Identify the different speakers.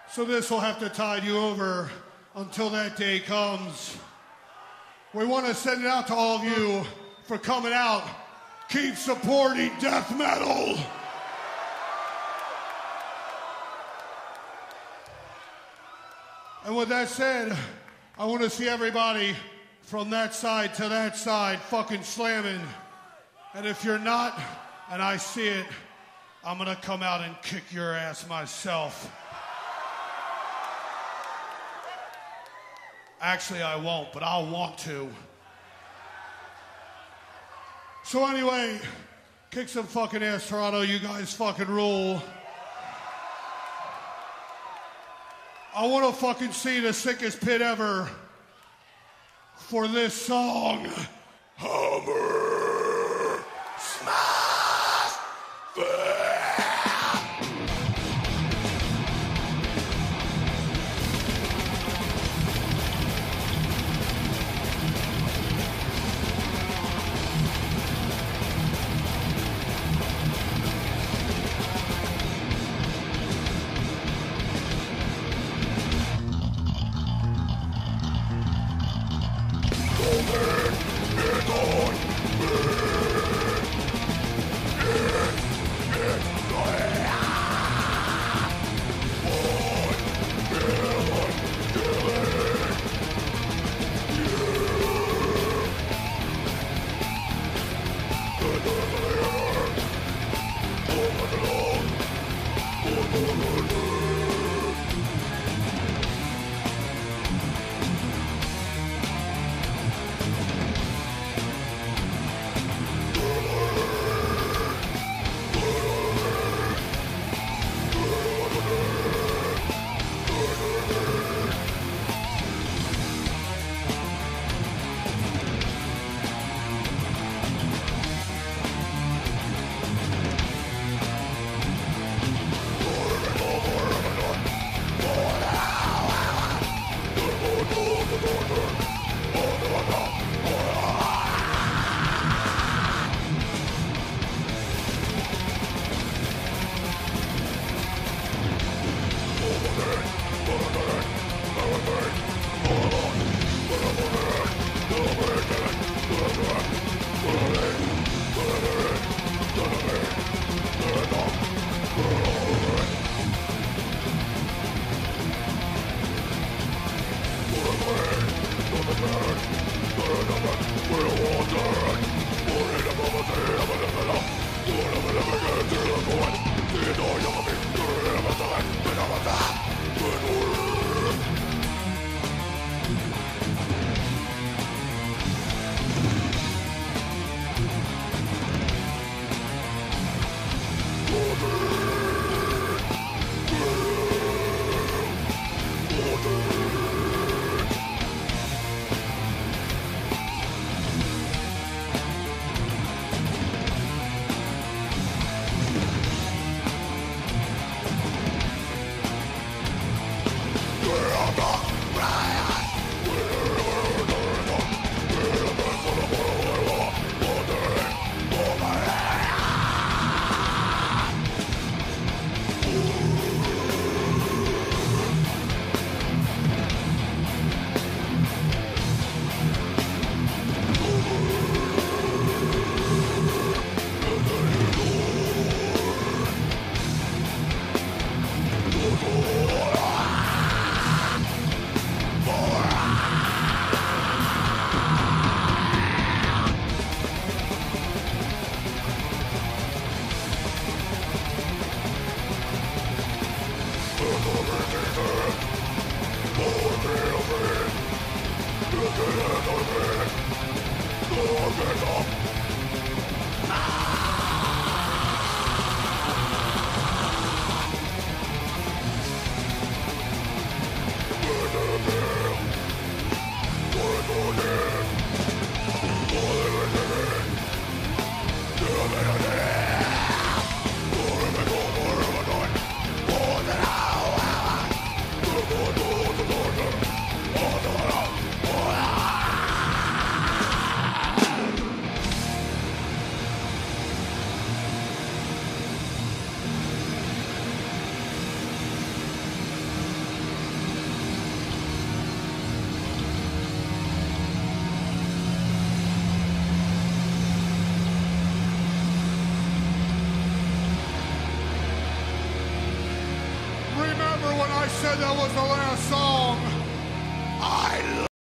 Speaker 1: So this will have to tide you over until that day comes. We want to send it out to all of you for coming out. Keep supporting death metal. And with that said, I want to see everybody from that side to that side fucking slamming. And if you're not, and I see it, I'm gonna come out and kick your ass myself. Actually, I won't, but I'll want to. So anyway, kick some fucking ass, Toronto. You guys fucking rule. I want to fucking see the sickest pit ever for this song. Hammer, smash, when I said that was the last song. I